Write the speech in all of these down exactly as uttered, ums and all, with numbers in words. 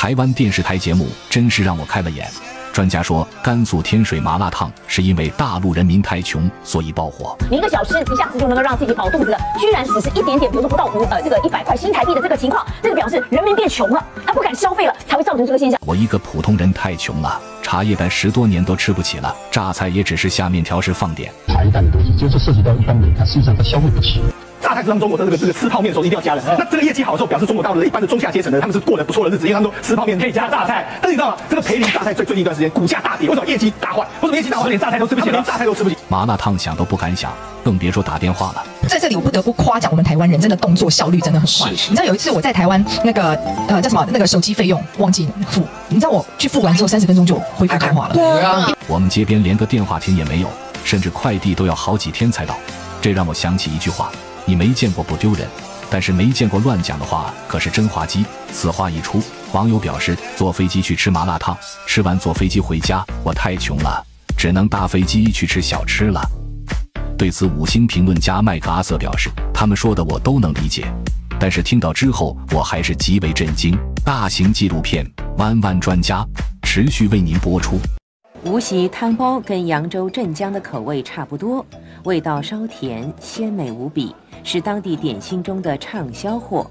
台湾电视台节目真是让我开了眼。专家说，甘肃天水麻辣烫是因为大陆人民太穷，所以爆火。 你一个小吃一下子就能够让自己饱肚子的，居然只是一点点，比如说不到五呃这个一百块新台币的这个情况，这个表示人民变穷了，他不敢消费了，才会造成这个现象。 我一个普通人太穷了，茶叶蛋十多年都吃不起了，榨菜也只是下面条时放点。 茶叶蛋的东西，就是涉及到一般人，他事实上他消费不起。 榨菜是他们中国的这个这个吃泡面的时候一定要加的。那这个业绩好的时候，表示中国大陆的一般的中下阶层的他们是过得不错的日子，因为他们都吃泡面可以加榨菜。但是你知道吗？这个培林榨菜最最近一段时间股价大跌，为什么业绩大坏？为什么业绩大坏？连榨菜都吃不起，连榨菜都吃不起。 麻辣烫想都不敢想，更别说打电话了。 在这里我不得不夸奖我们台湾人，真的动作效率真的很快。你知道有一次我在台湾那个呃叫什么那个手机费用忘记付，你知道我去付完之后三十分钟就恢复通话了。对啊， 我们街边连个电话亭也没有，甚至快递都要好几天才到。这让我想起一句话。 你没见过不丢人，但是没见过乱讲的话可是真滑稽。此话一出，网友表示坐飞机去吃麻辣烫，吃完坐飞机回家，我太穷了，只能搭飞机去吃小吃了。对此，五星评论家麦克阿瑟表示，他们说的我都能理解，但是听到之后我还是极为震惊。大型纪录片《弯弯专家》持续为您播出。 无锡汤包跟扬州镇江的口味差不多，味道稍甜，鲜美无比，是当地点心中的畅销货。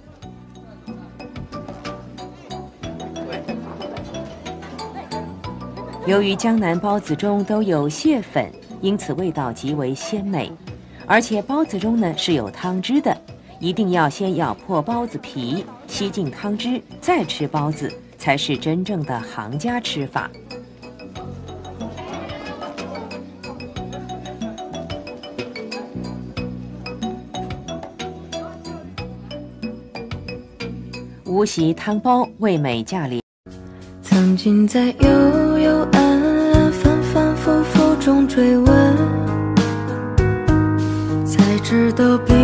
由于江南包子中都有蟹粉，因此味道极为鲜美，而且包子中呢是有汤汁的，一定要先咬破包子皮，吸进汤汁，再吃包子，才是真正的行家吃法。 无锡汤包味美价廉。 曾经在幽幽暗暗、反反复复中追问，才知道。